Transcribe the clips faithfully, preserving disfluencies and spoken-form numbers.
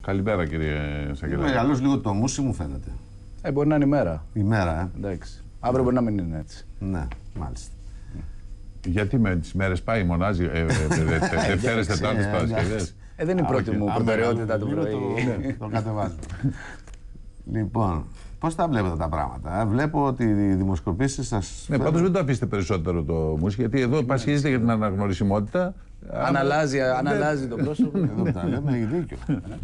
Καλημέρα, κύριε Σαγγελάκη. Μεγαλός λίγο το μουσι μου φαίνεται. Ε, μπορεί να είναι ημέρα. Ημέρα, ε. Εντάξει. Αύριο μπορεί να μην είναι έτσι. Ναι, μάλιστα. Γιατί με τις μέρες πάει, μονάζει ε, ε, Δευτέρες, Τετάρτες, Παρασκευές. Ε, δεν είναι η πρώτη μου προτεραιότητα του πρωί. Το κατεβάζω. Λοιπόν, πώς τα βλέπετε τα πράγματα? Ε? Βλέπω ότι οι δημοσκοπήσεις σας... Ναι, πάντως μην το αφήσετε περισσότερο το μουσι, γιατί εδώ πασχίζετε για την αναγνωρισιμότητα. Αναλάζει, αναλάζει το πρόσωπο. Εδώ που τα λέμε, έχει δίκιο.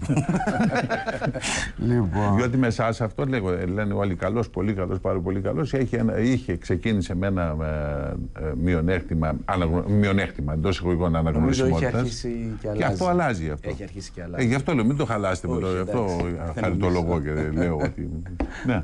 Λοιπόν. Διότι με εσάς αυτό λέγω, λένε όλοι καλός, πολύ καλός, πάρα πολύ καλός. Είχε ξεκίνησε με ένα ε, μειονέκτημα, αναγνω, μειονέκτημα εντός εισαγωγικών αναγνωρισιμότητας. Και, και αυτό αλλάζει αυτό. Έχει αρχίσει και αλλάζει. Ε, γι' αυτό λέω, μην το χαλάσετε με το. Γι' αυτό χαριτολογώ και λέω ότι. Ναι.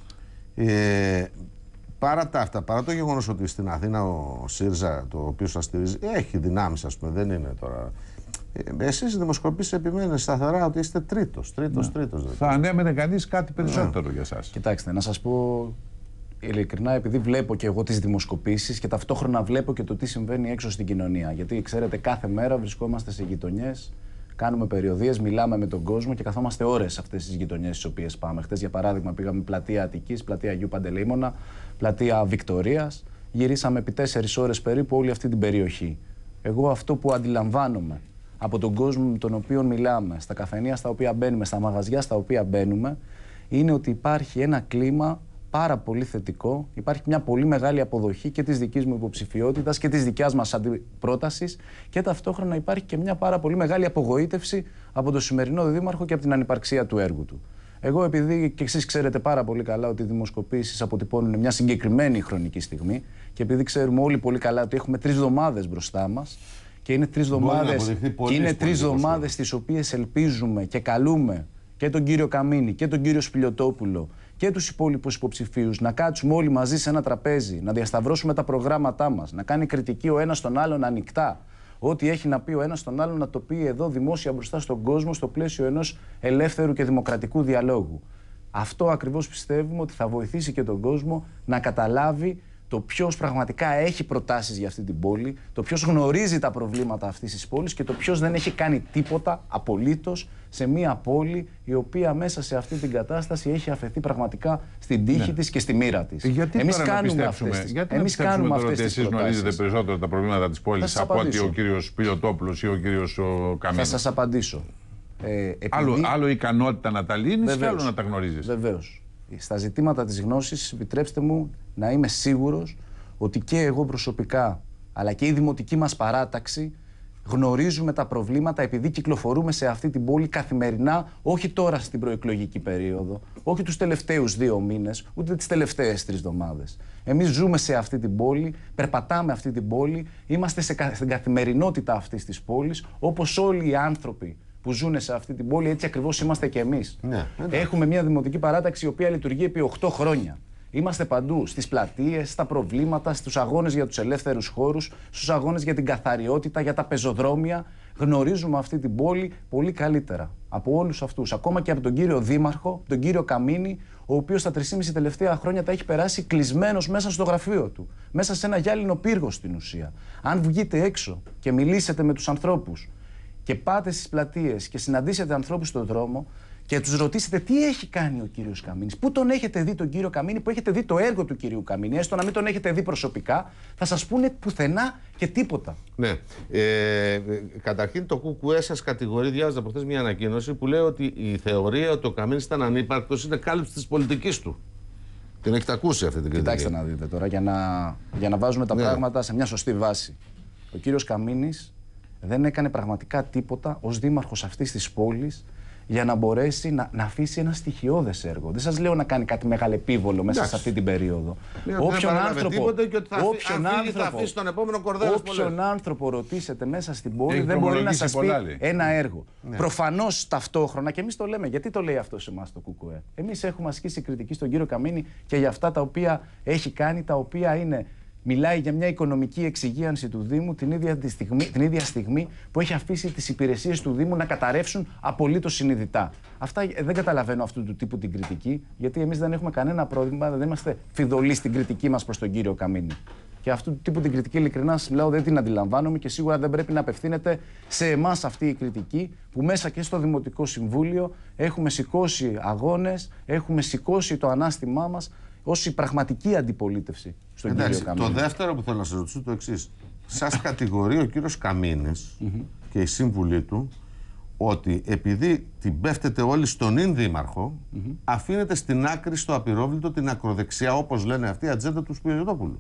Ε, Παρά τα αυτά, παρά το γεγονός ότι στην Αθήνα ο ΣΥΡΙΖΑ, το οποίο σας στηρίζει, έχει δυνάμεις, ας πούμε, δεν είναι τώρα. Ε, εσείς οι δημοσκοπήσεις επιμένετε σταθερά ότι είστε τρίτος, τρίτος, ναι. τρίτος. Θα ανέμενε κανείς κάτι περισσότερο ναι. για εσάς. Κοιτάξτε, να σας πω ειλικρινά, επειδή βλέπω και εγώ τις δημοσκοπήσεις και ταυτόχρονα βλέπω και το τι συμβαίνει έξω στην κοινωνία. Γιατί ξέρετε, κάθε μέρα βρισκόμαστε σε γειτονιές, κάνουμε περιοδίες, μιλάμε με τον κόσμο και καθόμαστε ώρες σε αυτές τις γειτονιές στις οποίες πάμε. Χτες, για παράδειγμα, πήγαμε πλατεία Αττικής, πλατεία Αγίου Παντελεήμωνα, πλατεία Βικτορίας. Γυρίσαμε επί τέσσερις ώρες περίπου όλη αυτή την περιοχή. Εγώ αυτό που αντιλαμβάνομαι από τον κόσμο με τον οποίο μιλάμε, στα καφενεία στα οποία μπαίνουμε, στα μαγαζιά στα οποία μπαίνουμε, είναι ότι υπάρχει ένα κλίμα πάρα πολύ θετικό. Υπάρχει μια πολύ μεγάλη αποδοχή και της δικής μου υποψηφιότητας και της δικιάς μας αντιπρότασης και ταυτόχρονα υπάρχει και μια πάρα πολύ μεγάλη απογοήτευση από τον σημερινό δήμαρχο και από την ανυπαρξία του έργου του. Εγώ, επειδή και εσείς ξέρετε πάρα πολύ καλά ότι οι δημοσκοπήσεις αποτυπώνουν μια συγκεκριμένη χρονική στιγμή και επειδή ξέρουμε όλοι πολύ καλά ότι έχουμε τρεις εβδομάδες μπροστά μας και είναι τρεις εβδομάδες και είναι τρεις εβδομάδες τις οποίες ελπίζουμε και καλούμε και τον κύριο Καμίνη και τον κύριο Σπηλιοτόπουλο και τους υπόλοιπους υποψηφίους να κάτσουμε όλοι μαζί σε ένα τραπέζι, να διασταυρώσουμε τα προγράμματά μας, να κάνει κριτική ο ένας τον άλλον ανοιχτά. Ό,τι έχει να πει ο ένας τον άλλον να το πει εδώ δημόσια μπροστά στον κόσμο, στο πλαίσιο ενός ελεύθερου και δημοκρατικού διαλόγου. Αυτό ακριβώς πιστεύουμε ότι θα βοηθήσει και τον κόσμο να καταλάβει το ποιος πραγματικά έχει προτάσεις για αυτή την πόλη, το ποιος γνωρίζει τα προβλήματα αυτής της πόλης και το ποιος δεν έχει κάνει τίποτα απολύτως σε μια πόλη η οποία μέσα σε αυτή την κατάσταση έχει αφαιθεί πραγματικά στην τύχη ναι. της και στη μοίρα της. Γιατί εμείς τώρα κάνουμε να αυτές τις, γιατί εμείς να κάνουμε τώρα αυτές ότι τις εσείς προτάσεις. γνωρίζετε περισσότερο τα προβλήματα της πόλης από ότι ο κύριος Πιλιοτόπουλος ή ο κύριος Καμίνης. Θα σας απαντήσω. Ε, επειδή... άλλο, άλλο ικανότητα να τα λύνεις και άλλο να τα γνωρίζεις. Βεβαίως. Στα ζητήματα της γνώσης, επιτρέψτε μου να είμαι σίγουρος ότι και εγώ προσωπικά, αλλά και η δημοτική μας παράταξη, γνωρίζουμε τα προβλήματα επειδή κυκλοφορούμε σε αυτή την πόλη καθημερινά, όχι τώρα στην προεκλογική περίοδο, όχι τους τελευταίους δύο μήνες, ούτε τις τελευταίες τρεις εβδομάδες. Εμείς ζούμε σε αυτή την πόλη, περπατάμε αυτή την πόλη, είμαστε σε, στην καθημερινότητα αυτής της πόλης, όπως όλοι οι άνθρωποι που ζουν σε αυτή την πόλη, έτσι ακριβώς είμαστε και εμείς. Ναι, έχουμε μια δημοτική παράταξη η οποία λειτουργεί επί οκτώ χρόνια. Είμαστε παντού, στις πλατείες, στα προβλήματα, στους αγώνες για τους ελεύθερους χώρους, στους αγώνες για την καθαριότητα, για τα πεζοδρόμια. Γνωρίζουμε αυτή την πόλη πολύ καλύτερα από όλους αυτούς. Ακόμα και από τον κύριο Δήμαρχο, τον κύριο Καμίνη, ο οποίος τα τρεισήμισι τελευταία χρόνια τα έχει περάσει κλεισμένος μέσα στο γραφείο του. Μέσα σε ένα γυάλινο πύργο στην ουσία. Αν βγείτε έξω και μιλήσετε με τους ανθρώπους και πάτε στις πλατείες και συναντήσετε ανθρώπους στον δρόμο, και τους ρωτήσετε τι έχει κάνει ο κύριος Καμίνης, πού τον έχετε δει τον κύριο Καμίνη, που έχετε δει το έργο του κυρίου Καμίνη, έστω να μην τον έχετε δει προσωπικά, θα σας πούνε πουθενά και τίποτα. Ναι. Ε, καταρχήν το ΚΚΕ σας κατηγορεί, διάβαζα προχθές μια ανακοίνωση που λέει ότι η θεωρία ότι ο Καμίνης ήταν ανύπαρκτος είναι κάλυψη της πολιτικής του. Την έχετε ακούσει αυτή την κριτική? Κοιτάξτε να δείτε τώρα, για να, για να βάζουμε τα ναι. πράγματα σε μια σωστή βάση. Ο κύριος Καμίνης δεν έκανε πραγματικά τίποτα ως δήμαρχος αυτής της πόλης για να μπορέσει να, να αφήσει ένα στοιχειώδες έργο. Δεν σας λέω να κάνει κάτι μεγαλεπίβολο μέσα σε αυτή την περίοδο. Όποιον άνθρωπο, όποιον άνθρωπο, όποιον άνθρωπο ρωτήσετε μέσα στην πόλη δεν μπορεί να σας πει ένα έργο. Ναι. Προφανώς ταυτόχρονα, και εμείς το λέμε, γιατί το λέει αυτό σε εμάς το ΚΚΕ. Εμείς έχουμε ασκήσει κριτική στον κύριο Καμίνη και για αυτά τα οποία έχει κάνει, τα οποία είναι... Μιλάει για μια οικονομική εξυγίανση του Δήμου την ίδια, τη στιγμή, την ίδια στιγμή που έχει αφήσει τις υπηρεσίες του Δήμου να καταρρεύσουν απολύτως συνειδητά. Αυτά δεν καταλαβαίνω αυτού του τύπου την κριτική, γιατί εμείς δεν έχουμε κανένα πρόβλημα, δεν είμαστε φιδωλοί στην κριτική μας προς τον κύριο Καμίνη. Και αυτού του τύπου την κριτική, ειλικρινά σας μιλάω, δεν την αντιλαμβάνομαι και σίγουρα δεν πρέπει να απευθύνεται σε εμάς αυτή η κριτική που μέσα και στο Δημοτικό Συμβούλιο έχουμε σηκώσει αγώνες, έχουμε σηκώσει το ανάστημά μας ως η πραγματική αντιπολίτευση στον Εντάξει, κύριο Καμίνη. Το δεύτερο που θέλω να σας ρωτήσω το εξής. Σας κατηγορεί ο κύριος Καμίνης και οι σύμβουλοι του ότι επειδή την πέφτετε όλοι στον ίν δήμαρχο, mm-hmm. αφήνετε στην άκρη στο απειρόβλητο την ακροδεξιά, όπως λένε αυτοί, ατζέντα του Σπυριδόπουλου.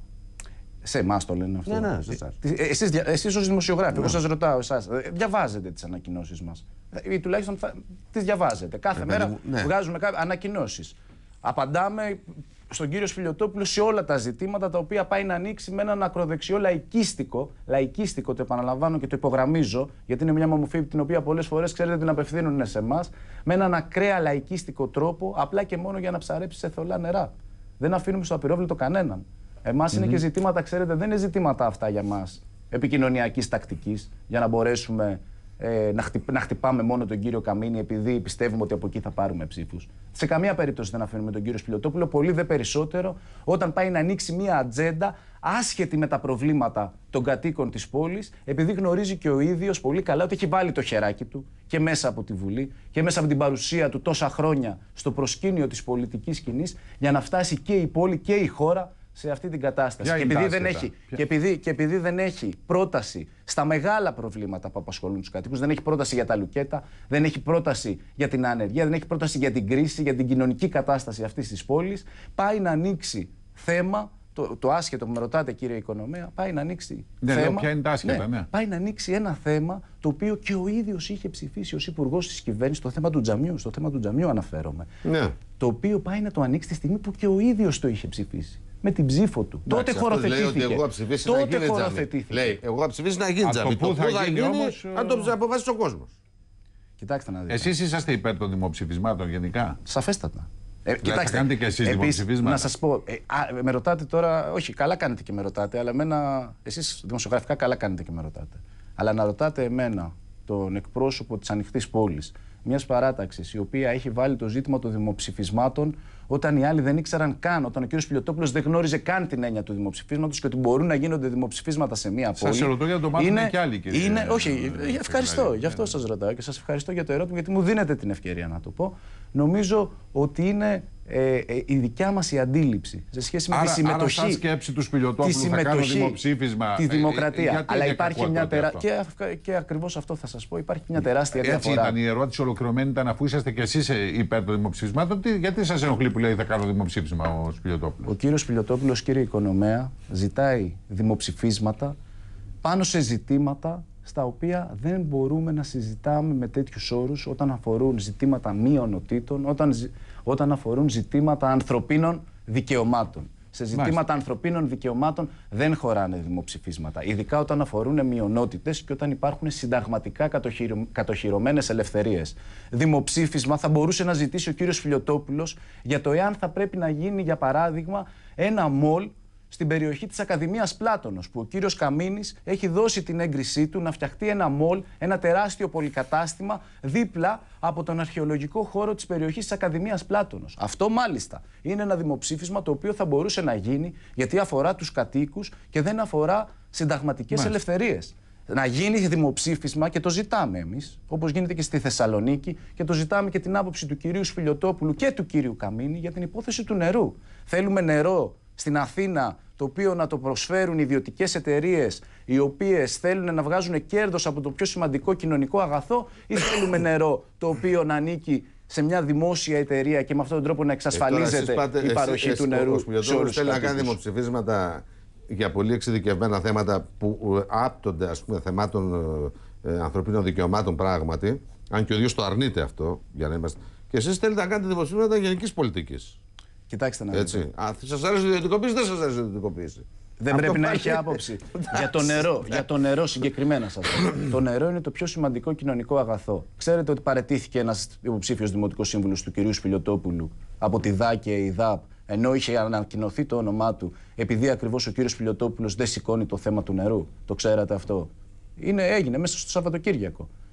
Σε εμάς το λένε αυτό. Ναι, ναι, σε εσάς. Ε, εσείς, εσείς ως δημοσιογράφοι, ναι. Εγώ σας ρωτάω εσάς, διαβάζετε τις ανακοινώσεις μας. Ή τουλάχιστον θα, τις διαβάζετε. Κάθε ε, μέρα μου, ναι. βγάζουμε ανακοινώσεις. Απαντάμε στον κύριο Σφιλιοτόπουλο σε όλα τα ζητήματα τα οποία πάει να ανοίξει με έναν ακροδεξιό λαϊκίστικο, λαϊκίστικο, το επαναλαμβάνω και το υπογραμμίζω, γιατί είναι μια μομφή την οποία πολλές φορές ξέρετε την απευθύνουν σε εμάς, με έναν ακραία λαϊκίστικο τρόπο, απλά και μόνο για να ψαρέψει σε θολά νερά. Δεν αφήνουμε στο απειρόβλητο κανέναν. Εμάς mm-hmm. είναι και ζητήματα, ξέρετε, δεν είναι ζητήματα αυτά για μας επικοινωνιακής τακτικής, για να μπορέσουμε ε, να, χτυπ, να χτυπάμε μόνο τον κύριο Καμίνη επειδή πιστεύουμε ότι από εκεί θα πάρουμε ψήφους. Σε καμία περίπτωση δεν αφήνουμε τον κύριο Σπιλιοτόπουλο, πολύ δε περισσότερο όταν πάει να ανοίξει μια ατζέντα άσχετη με τα προβλήματα των κατοίκων της πόλης, επειδή γνωρίζει και ο ίδιος πολύ καλά ότι έχει βάλει το χεράκι του και μέσα από τη Βουλή και μέσα από την παρουσία του τόσα χρόνια στο προσκήνιο της πολιτικής σκηνής για να φτάσει και η πόλη και η χώρα σε αυτή την κατάσταση. Και επειδή, δεν έχει, και, επειδή, και επειδή δεν έχει πρόταση στα μεγάλα προβλήματα που απασχολούν τους κατοίκους, δεν έχει πρόταση για τα λουκέτα, δεν έχει πρόταση για την ανεργία, δεν έχει πρόταση για την κρίση, για την κοινωνική κατάσταση αυτής της πόλης, πάει να ανοίξει θέμα, το, το άσχετο που με ρωτάτε κύριε Οικονομέα, πάει να ανοίξει ναι, θέμα, λέω, ποια είναι τα άσχετα, ναι, ναι. πάει να ανοίξει ένα θέμα το οποίο και ο ίδιος είχε ψηφίσει ως υπουργός της κυβέρνησης, το θέμα του τζαμιού, στο θέμα του τζαμιού αναφέρομαι, ναι. Το οποίο πάει να το ανοίξει τη στιγμή που και ο ίδιος το είχε ψηφίσει. Με την ψήφο του. Εντάξει, τότε χωροθετήθηκε. Λέει ότι εγώ ψηφίσει να γίνει τζάμι. Λέει, εγώ ψηφίσει να γίνει τζάμι. Το πού θα, θα γίνει, όμως, αν το αποφασίσει ο κόσμος. Κοιτάξτε να δείτε. Εσείς είσαστε υπέρ των δημοψηφισμάτων γενικά? Σαφέστατα. Ε, κοιτάξτε, θα κάνετε και εσείς δημοψηφίσματα? Να σας πω, ε, α, με ρωτάτε τώρα, όχι, καλά κάνετε και με ρωτάτε, αλλά εμένα, εσείς δημοσιογραφικά καλά κάνετε και με ρωτάτε. Αλλά να ρωτάτε εμένα, τον εκπρόσωπο της ανοιχτής πόλης, μιας παράταξης η οποία έχει βάλει το ζήτημα των δημοψηφισμάτων όταν οι άλλοι δεν ήξεραν καν, όταν ο κ. Σπιλιοτόπουλος δεν γνώριζε καν την έννοια του δημοψηφίσματος και ότι μπορούν να γίνονται δημοψηφίσματα σε μια πόλη. Σας ρωτώ για το μάθημα είναι, και άλλοι, κύριε. Είναι, όχι, ευχαριστώ, γι' αυτό σας ρωτάω και σας ευχαριστώ για το ερώτημα, γιατί μου δίνετε την ευκαιρία να το πω. Νομίζω ότι είναι ε, ε, η δικιά μας η αντίληψη σε σχέση με άρα, τη συμμετοχή. Άρα, σαν σκέψη του Σπιλιοτόπουλου θα κάνω δημοψήφισμα. Τη δημοκρατία. Ε, αλλά υπάρχει μια τεράστια. Και, και ακριβώς αυτό θα σας πω, υπάρχει μια τεράστια Έτσι διαφορά. Ήταν η ερώτηση ολοκληρωμένη, ήταν αφού είσαστε κι εσείς υπέρ των δημοψηφισμάτων, γιατί σας ενοχλεί που λέει θα κάνω δημοψήφισμα ο Σπιλιοτόπουλος? Ο κύριος Σπιλιοτόπουλος, κύριε Οικονομέα, ζητάει δημοψηφίσματα πάνω σε ζητήματα στα οποία δεν μπορούμε να συζητάμε με τέτοιους όρους όταν αφορούν ζητήματα μειονοτήτων, όταν, όταν αφορούν ζητήματα ανθρωπίνων δικαιωμάτων. Σε ζητήματα Μάλιστα. ανθρωπίνων δικαιωμάτων δεν χωράνε δημοψηφίσματα. Ειδικά όταν αφορούν μειονότητες και όταν υπάρχουν συνταγματικά κατοχυρω... κατοχυρωμένες ελευθερίες. Δημοψήφισμα θα μπορούσε να ζητήσει ο κύριος Σπιλιοτόπουλος για το εάν θα πρέπει να γίνει, για παράδειγμα, ένα μολ στην περιοχή της Ακαδημίας Πλάτωνος, που ο κύριος Καμίνης έχει δώσει την έγκρισή του να φτιαχτεί ένα μολ, ένα τεράστιο πολυκατάστημα δίπλα από τον αρχαιολογικό χώρο της περιοχής της Ακαδημίας Πλάτωνος. Αυτό μάλιστα είναι ένα δημοψήφισμα το οποίο θα μπορούσε να γίνει γιατί αφορά τους κατοίκους και δεν αφορά συνταγματικές ελευθερίες. Να γίνει δημοψήφισμα και το ζητάμε εμείς, όπως γίνεται και στη Θεσσαλονίκη και το ζητάμε και την άποψη του κυρίου Σπιλιοτόπουλου και του κύριου Καμίνη για την υπόθεση του νερού. Θέλουμε νερό στην Αθήνα, το οποίο να το προσφέρουν ιδιωτικές εταιρείες οι οποίες θέλουν να βγάζουν κέρδος από το πιο σημαντικό κοινωνικό αγαθό, ή θέλουμε νερό το οποίο να ανήκει σε μια δημόσια εταιρεία και με αυτόν τον τρόπο να εξασφαλίζεται ε, πάτε, η παροχή εσύ, του νερού σε όλους τους κατοίκους? Θέλει να κάνει δημοψηφίσματα για πολύ εξειδικευμένα θέματα που άπτονται, ας πούμε, θεμάτων ε, ανθρωπίνων δικαιωμάτων πράγματι, αν και ο ίδιος το αρνείται αυτό, για να είμαστε. Και εσείς θέλετε να κάνετε δημοψηφίσματα γενικής πολιτικής. Κοιτάξτε να δείτε. Σας αρέσει η ιδιωτικοποίηση, δεν σας αρέσει η ιδιωτικοποίηση. Δεν πρέπει να έχει άποψη. για το νερό, για το νερό συγκεκριμένα σας πω. Το νερό είναι το πιο σημαντικό κοινωνικό αγαθό. Ξέρετε ότι παραιτήθηκε ένας υποψήφιος δημοτικός σύμβουλος του κυρίου Σπιλιοτόπουλου από τη ΔΑ και η ΔΑΠ, ενώ είχε ανακοινωθεί το όνομά του, επειδή ακριβώς ο κύριος Σπιλιοτόπουλος δεν σηκώνει το θέμα του νερού. Το ξέρατε αυτό? Είναι, έγινε μέσα στο Σαββατοκύριακο.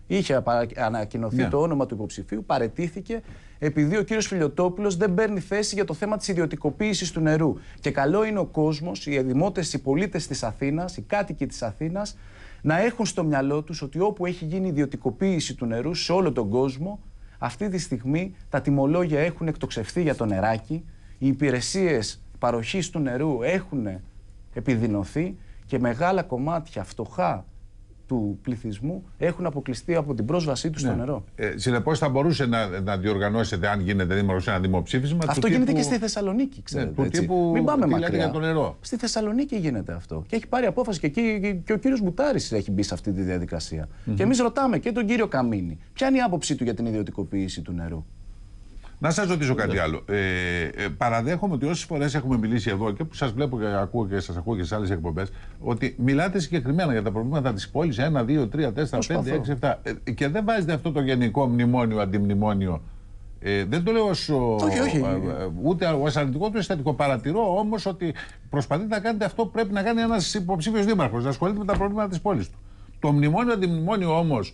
Είχε ανακοινωθεί yeah. το όνομα του υποψηφίου, παραιτήθηκε, επειδή ο κύριος Φιλιοτόπουλος δεν παίρνει θέση για το θέμα της ιδιωτικοποίησης του νερού. Και καλό είναι ο κόσμος, οι δημότες, οι πολίτες της Αθήνας, οι κάτοικοι της Αθήνας, να έχουν στο μυαλό τους ότι όπου έχει γίνει ιδιωτικοποίηση του νερού σε όλο τον κόσμο, αυτή τη στιγμή τα τιμολόγια έχουν εκτοξευθεί για το νεράκι, οι υπηρεσίες παροχής του νερού έχουν επιδεινωθεί και μεγάλα κομμάτια φτωχά του πληθυσμού έχουν αποκλειστεί από την πρόσβασή του στο ναι. νερό. Ε, Συνεπώς θα μπορούσε να, να διοργανώσετε, αν γίνεται δήμαρχος, ένα δημοψήφισμα. Αυτό γίνεται τύπου... και στη Θεσσαλονίκη, ξέρετε. Ναι, τύπου... Μην πάμε μακριά. Για το νερό. Στη Θεσσαλονίκη γίνεται αυτό. Και έχει πάρει απόφαση και εκεί και ο κύριος Μπουτάρης έχει μπει σε αυτή τη διαδικασία. Mm-hmm. Και εμείς ρωτάμε και τον κύριο Καμίνη, ποια είναι η άποψή του για την ιδιωτικοποίηση του νερού. Να σας ρωτήσω κάτι άλλο. Ε, ε, παραδέχομαι ότι όσες φορές έχουμε μιλήσει εδώ και που σας βλέπω και ακούω και σας ακούω και σε άλλες εκπομπές, ότι μιλάτε συγκεκριμένα για τα προβλήματα της πόλης ένα, δύο, τρία, τέσσερα, πέντε, έξι, επτά. Ε, και δεν βάζετε αυτό το γενικό μνημόνιο, αντιμνημόνιο. Ε, δεν το λέω ως, όχι, όχι. Ε, ούτε ως αρνητικό ούτε αισθητικό. Παρατηρώ όμως ότι προσπαθείτε να κάνετε αυτό που πρέπει να κάνει ένας υποψήφιος δήμαρχος, να ασχολείται με τα προβλήματα της πόλης του. Το μνημόνιο, αντιμνημόνιο όμως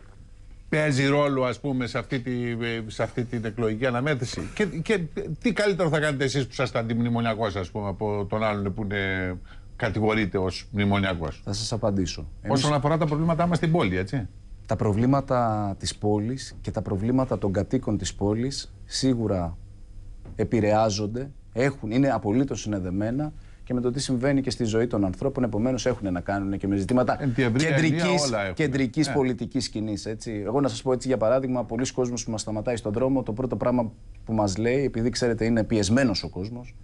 παίζει ρόλο, ας πούμε, σε αυτή, τη, σε αυτή την εκλογική αναμέτρηση. Και, και τι καλύτερο θα κάνετε εσείς που είσαστε αντιμνημονιακός, ας πούμε, από τον άλλον που είναι, κατηγορείται ως μνημονιακός. Θα σας απαντήσω. Εμείς... Όσον αφορά τα προβλήματά μας στην πόλη, έτσι. Τα προβλήματα της πόλης και τα προβλήματα των κατοίκων της πόλης σίγουρα επηρεάζονται, έχουν, είναι απολύτως συνδεδεμένα και με το τι συμβαίνει και στη ζωή των ανθρώπων, επομένως έχουν να κάνουν και με ζητήματα κεντρικής, κεντρικής yeah. πολιτικής σκηνής. Έτσι. Εγώ να σας πω έτσι για παράδειγμα, πολλοί κόσμος που μας σταματάει στον δρόμο, το πρώτο πράγμα που μας λέει, επειδή ξέρετε είναι πιεσμένος ο κόσμος,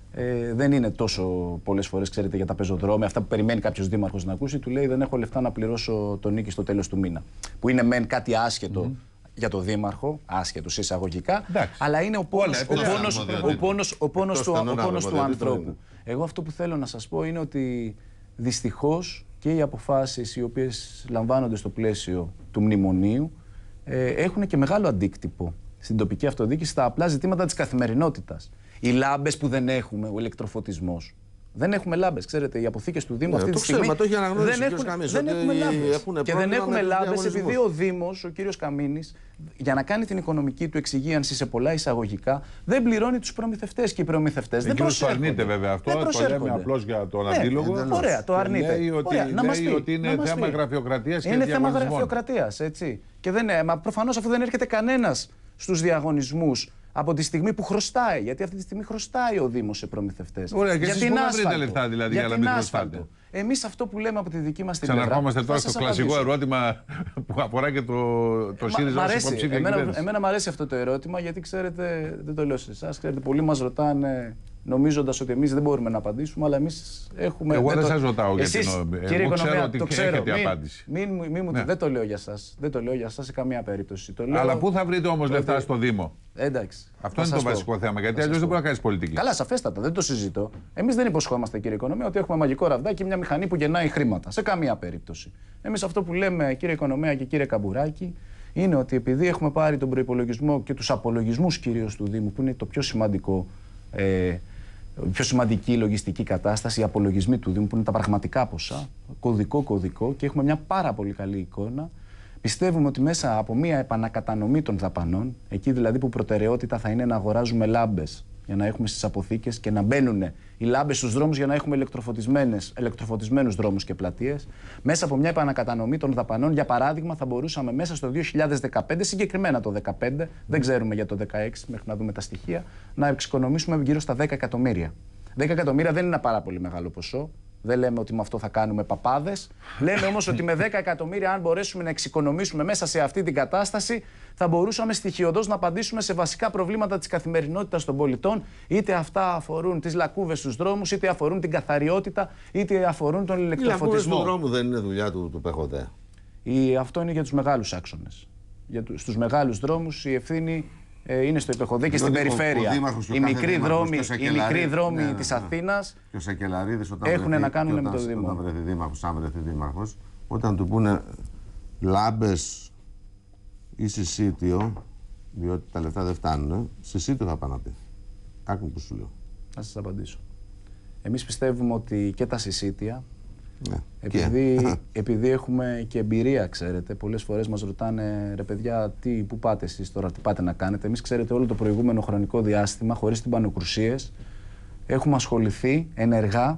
ε, δεν είναι τόσο πολλές φορές, ξέρετε, για τα πεζοδρόμια, αυτά που περιμένει κάποιος δήμαρχος να ακούσει, του λέει δεν έχω λεφτά να πληρώσω τον νίκη στο τέλος του μήνα. Που είναι μεν κάτι άσχετο. Mm-hmm. Για το δήμαρχο, άσχετος εισαγωγικά, εντάξει. Αλλά είναι ο πόνος, ο πόνος, ο πόνος, ο πόνος του, ο πόνος του ανθρώπου. Εγώ αυτό που θέλω να σας πω είναι ότι δυστυχώς και οι αποφάσεις οι οποίες λαμβάνονται στο πλαίσιο του μνημονίου ε, έχουν και μεγάλο αντίκτυπο στην τοπική αυτοδιοίκηση στα απλά ζητήματα της καθημερινότητας. Οι λάμπες που δεν έχουμε, ο ηλεκτροφωτισμός. Δεν έχουμε λάμπες. Ξέρετε, οι αποθήκες του Δήμου yeah, αυτή τη στιγμή ξέρω, το έχει αναγνωρίσει δεν, ο έχουν, Καμίνης, δεν έχουμε λάμπες. Και δεν έχουμε λάμπες επειδή ο Δήμος, ο κύριος Καμίνης, για να κάνει την οικονομική του εξυγίανση σε πολλά εισαγωγικά, δεν πληρώνει τους προμηθευτές. Και οι προμηθευτές δεν προσέρχονται. Το αρνείται βέβαια αυτό. Το λέμε απλώς για τον αντίλογο. Ναι, ωραία, το αρνείται. Λέει ότι, ωραία, να μας πει, ότι είναι να θέμα γραφειοκρατίας και είναι θέμα γραφειοκρατίας, έτσι. Και δεν, μα προφανώς αφού δεν έρχεται κανένας στους διαγωνισμούς από τη στιγμή που χρωστάει, γιατί αυτή τη στιγμή χρωστάει ο Δήμος σε προμηθευτές. Ωραία, και εσείς πού να βρείτε λεφτά δηλαδή για, για να μην χρωστάτε. Εμείς αυτό που λέμε από τη δική μας την πλευρά. Ξαναρχόμαστε τώρα στο κλασικό ερώτημα που αφορά και το, το ΣΥΡΙΖΑ ως υποψήφια κυβέρνηση. Εμένα μου αρέσει αυτό το ερώτημα, γιατί ξέρετε, δεν το λέω σε εσάς, ξέρετε, πολλοί μας ρωτάνε νομίζοντας ότι εμείς δεν μπορούμε να απαντήσουμε, αλλά εμείς έχουμε... Εγώ δεν το... σας ρωτάω για εσείς, την... Κύριε Εγώ Οικονομία, ξέρω ότι το ξέρω. έχετε μην, απάντηση. Μην, μην, μην, ναι. Δεν το λέω για σας. Δεν το λέω για σας σε καμία περίπτωση. Το λέω... Αλλά πού θα βρείτε όμως λεφτά στο Δήμο. Εντάξει. Αυτό είναι το πω. βασικό θέμα, γιατί αλλιώς δεν μπορεί να κάνεις πολιτική. Καλά, σαφέστατα, δεν το συζητώ. Εμείς δεν υποσχόμαστε, κύριε Οικονομία, ότι έχουμε μαγικό ραβδάκι, μια μηχανή που γεννάει χρήματα. Σε καμία περίπτωση. Εμείς αυτό που λέμε, κύριε Οικονομία και κύριε Καμπουράκη, είναι ότι επειδή έχουμε πάρει τον προϋπολογισμό και τους απολογισμούς κυρίως του Δήμου, που είναι το πιο σημαντικό. Ε, Η πιο σημαντική λογιστική κατάσταση, οι απολογισμοί του Δήμου, που είναι τα πραγματικά ποσά, κωδικό-κωδικό, και έχουμε μια πάρα πολύ καλή εικόνα. Πιστεύουμε ότι μέσα από μια επανακατανομή των δαπανών, εκεί δηλαδή που προτεραιότητα θα είναι να αγοράζουμε λάμπες για να έχουμε στις αποθήκες και να μπαίνουν οι λάμπες στους δρόμους για να έχουμε ηλεκτροφωτισμένους δρόμους και πλατείες, μέσα από μια επανακατανομή των δαπανών, για παράδειγμα, θα μπορούσαμε μέσα στο δύο χιλιάδες δεκαπέντε, συγκεκριμένα το δύο χιλιάδες δεκαπέντε, δεν ξέρουμε για το δύο χιλιάδες δεκαέξι μέχρι να δούμε τα στοιχεία, να εξοικονομήσουμε γύρω στα δέκα εκατομμύρια. δέκα εκατομμύρια δεν είναι ένα πάρα πολύ μεγάλο ποσό. Δεν λέμε ότι με αυτό θα κάνουμε παπάδες. Λέμε όμως ότι με δέκα εκατομμύρια, αν μπορέσουμε να εξοικονομήσουμε μέσα σε αυτή την κατάσταση, θα μπορούσαμε στοιχειωδώς να απαντήσουμε σε βασικά προβλήματα της καθημερινότητας των πολιτών. Είτε αυτά αφορούν τις λακκούβες στους δρόμους, είτε αφορούν την καθαριότητα, είτε αφορούν τον ηλεκτροφωτισμό. Οι λακκούβες του δρόμου δεν είναι δουλειά του, του ΠΕΧΟΤΕ. Η, αυτό είναι για τους μεγάλους άξονες. Για του, στους μεγάλους δρόμους η ευθύνη ε, είναι στο ΥΠΕΧΟΔΕ και στην περιφέρεια. Οι μικροί δρόμοι, οι μικροί δρόμοι ναι, ναι, της Αθήνας έχουν βρεθεί, να κάνουν όταν, με το Δήμο. Όταν βρεθεί δήμαρχος, αν βρεθεί δήμαρχος, όταν του πούνε λάμπες ή συσίτιο, διότι τα λεφτά δεν φτάνουν, συσίτιο θα πάνε να πει. Άκου που σου λέω. Θα σας απαντήσω. Εμείς πιστεύουμε ότι και τα συσίτια Ναι. Επειδή, επειδή έχουμε και εμπειρία, ξέρετε, πολλές φορές μας ρωτάνε, ρε παιδιά, τι, πού πάτε εσείς τώρα, τι πάτε να κάνετε. Εμείς, ξέρετε, όλο το προηγούμενο χρονικό διάστημα, χωρίς τυμπανοκρουσίες, έχουμε ασχοληθεί ενεργά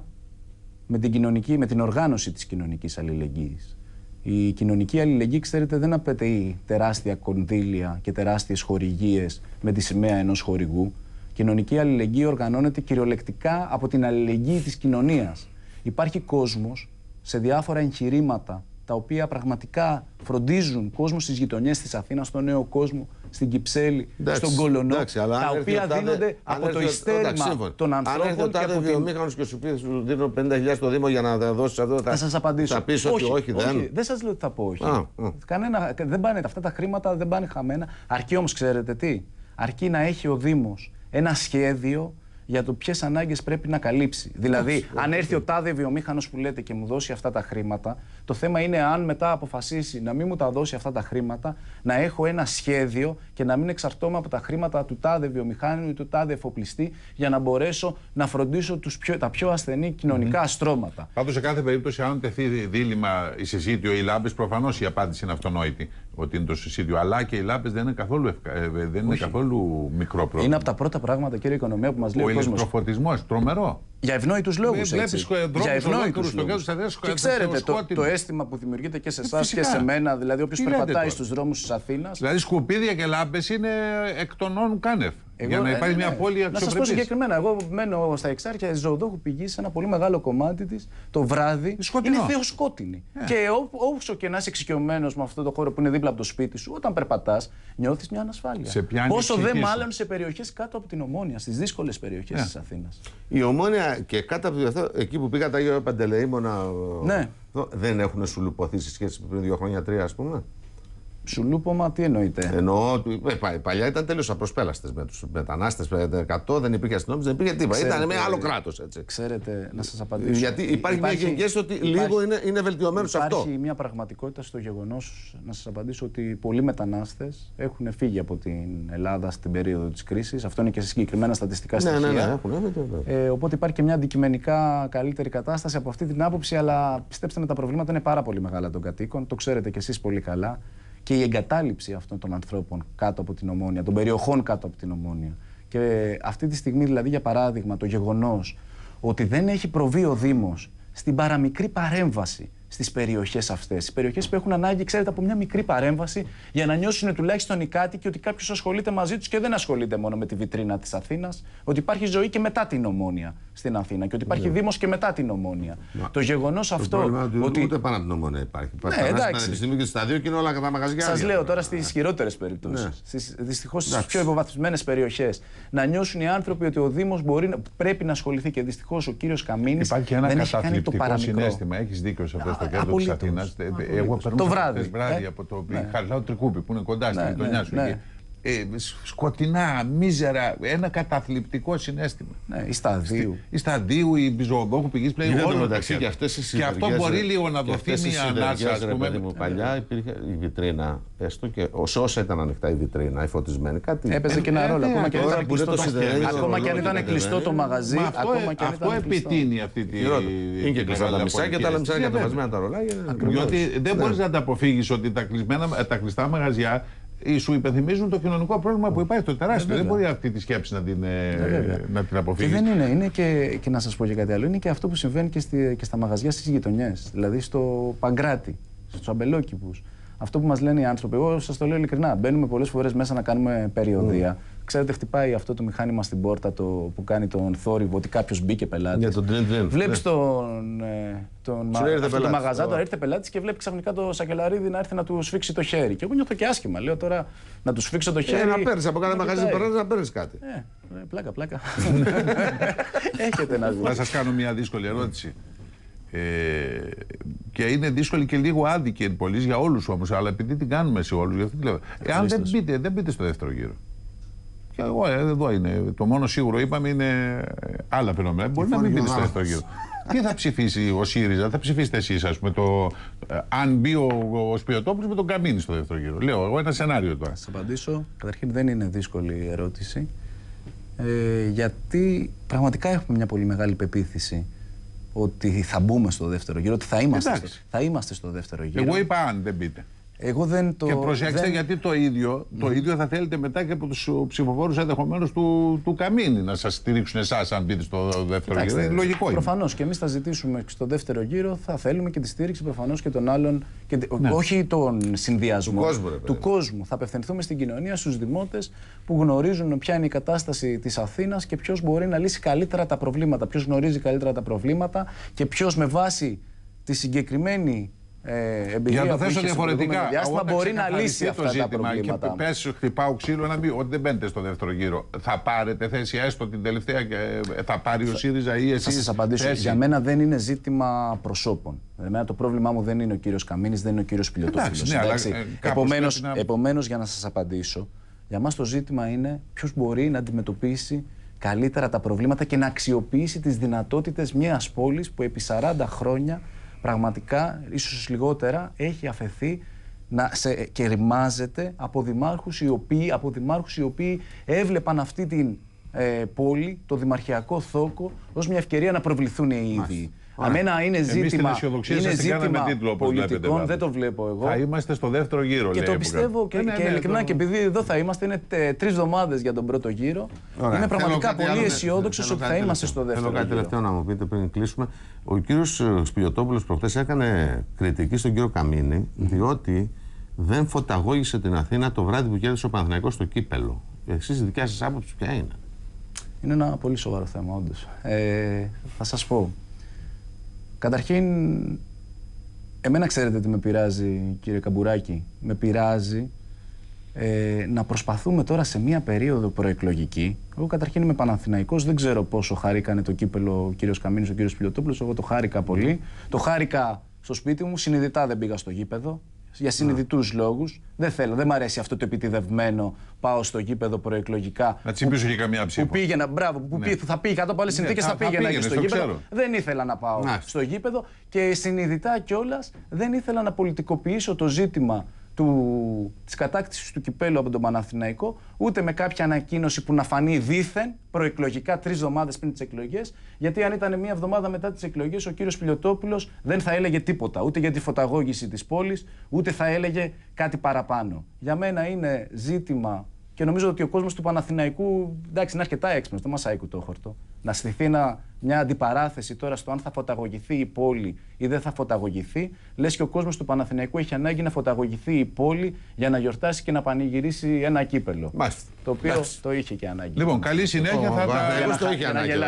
με την, κοινωνική, με την οργάνωση της κοινωνικής αλληλεγγύης. Η κοινωνική αλληλεγγύη, ξέρετε, δεν απαιτεί τεράστια κονδύλια και τεράστιες χορηγίες με τη σημαία ενός χορηγού. Η κοινωνική αλληλεγγύη οργανώνεται κυριολεκτικά από την αλληλεγγύη της κοινωνίας. Υπάρχει κόσμος σε διάφορα εγχειρήματα τα οποία πραγματικά φροντίζουν κόσμο στις γειτονιές της Αθήνας, στον νέο κόσμο, στην Κυψέλη, εντάξει, στον Κολονό, εντάξει, τα οποία τάδε, δίνονται από το ειστέρημα των ανθρώπων. Αν έρθει ο τάδε βιομήχανος και σου πει σου δίνω πενήντα χιλιάδες στο Δήμο για να τα δώσεις αυτό, θα, θα σας απαντήσω. Θα πεις ότι όχι, όχι, δεν. Όχι, δεν σας λέω ότι θα πω όχι. Α, α. Κανένα, δεν πάνε, αυτά τα χρήματα δεν πάνε χαμένα. Αρκεί όμως, ξέρετε τι, αρκεί να έχει ο Δήμος ένα σχέδιο για το ποιες ανάγκες πρέπει να καλύψει. Δηλαδή, yeah, αν έρθει yeah. ο τάδε βιομήχανος που λέτε και μου δώσει αυτά τα χρήματα, το θέμα είναι αν μετά αποφασίσει να μην μου τα δώσει αυτά τα χρήματα, να έχω ένα σχέδιο και να μην εξαρτώμαι από τα χρήματα του τάδε βιομηχάνου ή του τάδε εφοπλιστή για να μπορέσω να φροντίσω τους πιο, τα πιο ασθενή κοινωνικά mm-hmm. αστρώματα. Πάντως, σε κάθε περίπτωση, αν τεθεί δίλημμα η συσίτιο ή οι λάμπες, προφανώς η απάντηση είναι αυτονόητη ότι είναι το συσίτιο. Αλλά και οι λάμπες δεν είναι καθόλου, ευκα... δεν είναι καθόλου μικρό πρόβλημα. Είναι από τα πρώτα πράγματα, κύριε Οικονομία, που μας λέει ο, ο κόσμος. Ο ηλεκτροφωτισμός, τρομερό. Για ευνόητους λόγους. Βλέπεις για ευνόητους λόγους. Και ξέρετε, το, το αίσθημα που δημιουργείται και σε εσάς και σε μένα, δηλαδή όποιος περπατάει στους δρόμους της Αθήνας. Δηλαδή, σκουπίδια και λάμπες είναι εκ των όνων κάνευ. Εγώ, για να υπάρχει ε, μια ναι, πόλη αξιοπρεπής. Να σας πω συγκεκριμένα, εγώ μένω στα Εξάρχεια, η Ζωοδόχου Πηγής, σε ένα πολύ μεγάλο κομμάτι της, το βράδυ είναι θεοσκότεινη. Yeah. Και όσο και να είσαι εξοικειωμένος με αυτό το χώρο που είναι δίπλα από το σπίτι σου, όταν περπατάς, νιώθεις μια ανασφάλεια. Πόσο δε μάλλον σε περιοχές κάτω από την Ομόνια, στις δύσκολες περιοχές yeah. της Αθήνας. Η Ομόνια και κάτω από αυτό, εκεί που πήγα τα Αγία Παντελεήμονα, ναι. δεν έχουν σουλουπωθεί σε σχέση με πριν δύο χρόνια, τρία, ας πούμε. Σουλούπομα, τι εννοείται. Εννοώ, ε, παλιά ήταν τελείως απροσπέλαστες με τους μετανάστες. εκατό δεν υπήρχε αστυνόμηση, δεν υπήρχε τίποτα. Ήταν με άλλο κράτος. Έτσι. Ξέρετε, να σας απαντήσω. Γιατί υπάρχει, υπάρχει μια γενικέση ότι υπάρχει, λίγο είναι, είναι βελτιωμένο σε αυτό. Υπάρχει μια πραγματικότητα στο γεγονός, να σας απαντήσω, ότι πολλοί μετανάστες έχουν φύγει από την Ελλάδα στην περίοδο της κρίσης. Αυτό είναι και σε συγκεκριμένα στατιστικά στοιχεία. Ναι, ναι, ναι, έχουν, ναι, ναι. Ε, οπότε υπάρχει και μια αντικειμενικά καλύτερη κατάσταση από αυτή την άποψη. Αλλά πιστέψτε με, τα προβλήματα είναι πάρα πολύ μεγάλα των κατοίκων. Το ξέρετε κι εσείς πολύ καλά. Και η εγκατάλειψη αυτών των ανθρώπων κάτω από την Ομόνια, των περιοχών κάτω από την Ομόνια. Και αυτή τη στιγμή, δηλαδή, για παράδειγμα, το γεγονός ότι δεν έχει προβεί ο Δήμος στην παραμικρή παρέμβαση στις περιοχές αυτές. Στις περιοχές που έχουν ανάγκη, ξέρετε, από μια μικρή παρέμβαση για να νιώσουν τουλάχιστον οι κάτοικοι ότι κάποιος ασχολείται μαζί τους και δεν ασχολείται μόνο με τη βιτρίνα της Αθήνας. Ότι υπάρχει ζωή και μετά την Ομόνια στην Αθήνα και ότι υπάρχει yeah. Δήμος και μετά την Ομόνια. Yeah. Το γεγονός αυτό. Ότι, ότι ούτε πάνω από την Ομόνια υπάρχει. Ναι, εντάξει. Πανεπιστήμιο και στα δύο και είναι όλα κατά μαγαζιά. Σας λέω τώρα στις ισχυρότερες περιπτώσεις. Yeah. Δυστυχώς στις πιο υποβαθμισμένες περιοχές. Να νιώσουν οι άνθρωποι ότι ο Δήμος μπορεί, πρέπει να ασχοληθεί και δυστυχώς ο κύριος Καμίνης. Υπάρχει ένα καταθλιπτικό συναίσθημα. Έχεις δίκιο σε αυτό στο κέντρο της Αθήνας. Εγώ περνούσα βράδυ, βράδυ ε? από το ναι. Χαριλάου Τρικούπη που είναι κοντά στη ναι, γειτονιά σου. Ναι. Ε, σκοτεινά, μίζερα, ένα καταθλιπτικό συναίσθημα. Ναι, η Σταδίου. Η Σταδίου, η Ζωοδόχου Πηγής πλέον όλο μεταξύ και αυτές οι και αυτό μπορεί λίγο να δοθεί μια ανάσα, ας πούμε. Μου, παλιά υπήρχε η βιτρίνα, έστω και όσα ήταν ανοιχτά η βιτρίνα, η φωτισμένη, κάτι. Έπαιζε και ένα ρόλο. Ακόμα και αν ήταν κλειστό το μαγαζί. Αυτό επιτείνει αυτή τη. Είναι και κλειστά τα μισά και τα άλλα μισά κατεβασμένα τα ρολάγια. Διότι δεν μπορεί να τα αποφύγει ότι τα κλειστά μαγαζιά σου υπενθυμίζουν το κοινωνικό πρόβλημα που υπάρχει, το τεράστιο. Ε, δεν μπορεί αυτή τη σκέψη να την, ε, να την αποφύγει. Και δεν είναι. Είναι και, και να σας πω και κάτι άλλο. Είναι και αυτό που συμβαίνει και, στη, και στα μαγαζιά στις γειτονιές. Δηλαδή στο Παγκράτη, στους Αμπελόκηπους. Αυτό που μας λένε οι άνθρωποι, εγώ σας το λέω ειλικρινά. Μπαίνουμε πολλές φορές μέσα να κάνουμε περιοδεία. Mm. Ξέρετε, χτυπάει αυτό το μηχάνημα στην πόρτα το, που κάνει τον θόρυβο ότι κάποιος μπήκε πελάτης. Για τον τριν, τριν. Βλέπεις τον, ε, τον, μα, τον μαγαζάτορα, έρχεται πελάτης και βλέπει ξαφνικά το σακελαρίδι να έρθει να του σφίξει το χέρι. Και εγώ νιώθω και άσχημα. Λέω τώρα να του σφίξω το χέρι. Ε, να παίρνεις από κάθε μαγαζί που να παίρνεις κάτι. Ε, πλάκα, πλάκα. Έχετε να δείτε. Θα σας κάνω μια δύσκολη ερώτηση. Ε, και είναι δύσκολη και λίγο άδικη εν πολλής για όλους όμως, αλλά επειδή την κάνουμε σε όλους, γι' αυτό τη λέω. Εάν δεν μπείτε, δεν μπείτε στο δεύτερο γύρο. Και εγώ εδώ είναι. Το μόνο σίγουρο είπαμε είναι άλλα φαινόμενα. Μπορεί να μην μπείτε στο δεύτερο γύρο. Τι θα ψηφίσει ο ΣΥΡΙΖΑ, θα ψηφίσετε εσείς, ας πούμε, το, αν μπει ο, ο Σπιωτόπουλος με τον Καμίνη στο δεύτερο γύρο. Λέω εγώ ένα σενάριο τώρα. Θα σας απαντήσω. Καταρχήν δεν είναι δύσκολη η ερώτηση. Ε, γιατί πραγματικά έχουμε μια πολύ μεγάλη πεποίθηση ότι θα μπούμε στο δεύτερο γύρο, ότι θα είμαστε, στο, θα είμαστε στο δεύτερο γύρο. Εγώ είπα αν δεν μπείτε. Εγώ δεν το, και προσέξτε δεν... γιατί το ίδιο, το mm. ίδιο θα θέλετε μετά και από τους ψηφοφόρους ενδεχομένως του, του Καμίνη να σας στηρίξουν εσάς αν μπείτε στο δεύτερο Κοιτάξτε, γύρο. Λογικό είναι. Προφανώς και εμείς θα ζητήσουμε στο δεύτερο γύρο, θα θέλουμε και τη στήριξη προφανώς και των άλλων, και, ναι. όχι τον συνδυασμό του κόσμου, ρε, του κόσμου. Θα απευθυνθούμε στην κοινωνία, στους δημότες που γνωρίζουν ποια είναι η κατάσταση της Αθήνας και ποιος μπορεί να λύσει καλύτερα τα προβλήματα, ποιος γνωρίζει καλύτερα τα προβλήματα και ποιος με βάση τη συγκεκριμένη Ε, εμπειρία για να το θέσω διαφορετικά, διάστημα μπορεί να λύσει αυτά τα προβλήματα. Και πες, χτυπάω ξύλο να πει ότι δεν μπαίνετε στο δεύτερο γύρο. Θα πάρετε θέση έστω την τελευταία και θα πάρει ο ΣΥΡΙΖΑ ή εσείς? Θα σας απαντήσω. Θέση. Για μένα δεν είναι ζήτημα προσώπων. Για μένα το πρόβλημά μου δεν είναι ο κύριος Καμίνης, δεν είναι ο κύριος Πιλιοτόπουλος. Ναι, επομένως, να... επομένως, για να σας απαντήσω, για μας το ζήτημα είναι ποιος μπορεί να αντιμετωπίσει καλύτερα τα προβλήματα και να αξιοποιήσει τις δυνατότητες μιας πόλης που επί σαράντα χρόνια πραγματικά, ίσως λιγότερα, έχει αφαιθεί να σε, και ρημάζεται από δημάρχους οι οποίοι, από δημάρχους οι οποίοι έβλεπαν αυτή την ε, πόλη, το δημαρχιακό θόκο, ως μια ευκαιρία να προβληθούν οι ίδιοι. Αμένα είναι ζήτημα, είναι ζήτημα τίτλο, πολιτικών, βλέπετε, δεν το βλέπω εγώ. Θα είμαστε στο δεύτερο γύρο, και λέει, το πιστεύω και, ναι, και ναι, ειλικρινά, το... και επειδή εδώ θα είμαστε, είναι τρεις εβδομάδες για τον πρώτο γύρο. Ωραία. Είμαι πραγματικά πολύ αισιόδοξος ότι θα είμαστε στο δεύτερο γύρο. Θέλω κάτι τελευταίο να μου πείτε πριν κλείσουμε. Ο κύριος Σπιλιοτόπουλος προχθές έκανε κριτική στον κύριο Καμίνη, διότι δεν φωταγώγησε την Αθήνα το βράδυ που κέρδισε ο Παναθηναϊκός στο κύπελο. Εσείς, η δικιά σας άποψη ποια είναι? Είναι ένα πολύ σοβαρό θέμα, όντως. Ε, θα σας πω. Καταρχήν, εμένα ξέρετε τι με πειράζει, κύριε Καμπουράκη? Με πειράζει ε, να προσπαθούμε τώρα σε μία περίοδο προεκλογική. Εγώ καταρχήν είμαι Παναθηναϊκός, δεν ξέρω πόσο χάρηκανε το κύπελο ο κύριος Καμίνης, ο κύριος Σπιλιοτόπουλος. Εγώ το χάρηκα πολύ. Το χάρηκα στο σπίτι μου, συνειδητά δεν πήγα στο γήπεδο. Για συνειδητούς λόγους. Δεν θέλω, δεν μ' αρέσει αυτό το επιτηδευμένο. Πάω στο γήπεδο προεκλογικά. Να τσιμπήσω και καμιά ψήφο. Που πήγαινα, μπράβο, που ναι. θα πήγε κάτω από άλλες συνθήκες, ναι, θα, θα πήγαινα και στο γήπεδο. Ξέρω. Δεν ήθελα να πάω να. στο γήπεδο και συνειδητά κιόλας δεν ήθελα να πολιτικοποιήσω το ζήτημα του, της κατάκτησης του κυπέλου από τον Παναθηναϊκό, ούτε με κάποια ανακοίνωση που να φανεί δήθεν προεκλογικά τρεις εβδομάδες πριν τις εκλογές. Γιατί αν ήταν μία εβδομάδα μετά τις εκλογές, ο κύριος Πιλιοτόπουλος δεν θα έλεγε τίποτα, ούτε για τη φωταγώγηση της πόλης, ούτε θα έλεγε κάτι παραπάνω. Για μένα είναι ζήτημα, και νομίζω ότι ο κόσμος του Παναθηναϊκού, εντάξει, είναι αρκετά έξυπνος, το μασάει κουτόχορτο, να στηθεί ένα, μια αντιπαράθεση τώρα στο αν θα φωταγωγηθεί η πόλη ή δεν θα φωταγωγηθεί. Λες και ο κόσμος του Παναθηναϊκού έχει ανάγκη να φωταγωγηθεί η πόλη για να γιορτάσει και να πανηγυρίσει ένα κύπελο. Μάλιστα. Το οποίο Μάλιστα. το είχε και ανάγκη. Λοιπόν, καλή συνέχεια. Θα τα το είχε ανάγκη.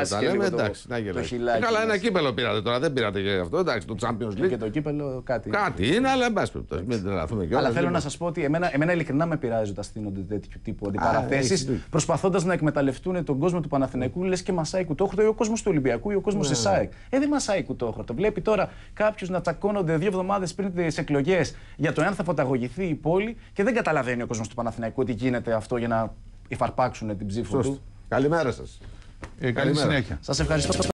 Καλά, ένα κύπελο πήρατε τώρα, δεν πήρατε και αυτό. Εντάξει, το Champions League. Και το κύπελο κάτι. Κάτι είναι, αλλά εν πάση περιπτώσει. Μην τρελαθούμε κιόλας. Αλλά θέλω να σας πω ότι εμένα ειλικρινά με πειράζει όταν στείνονται τέτοιου τύπου αντιπαραθέσεις, προσπαθώντας να εκμεταλλευτούν τον κόσμο του Παναθηναϊκού, λες και μασάει κουτόχορτο, ή ο κόσμος του Ολυμπιακού ή ο κόσμος της ΑΕΚ. Ε, δεν μασάει κουτόχορτο. Βλέπει τώρα κάποιους να τσακώνονται δύο εβδομάδες πριν τις εκλογές για το εάν θα φωταγωγηθεί η πόλη και δεν καταλαβαίνει ο κόσμος του Παναθηναϊκού ότι γίνεται αυτό για να υφαρπάξουν την ψήφο του. Καλημέρα σας. Ε, καλή συνέχεια. Σας ευχαριστώ.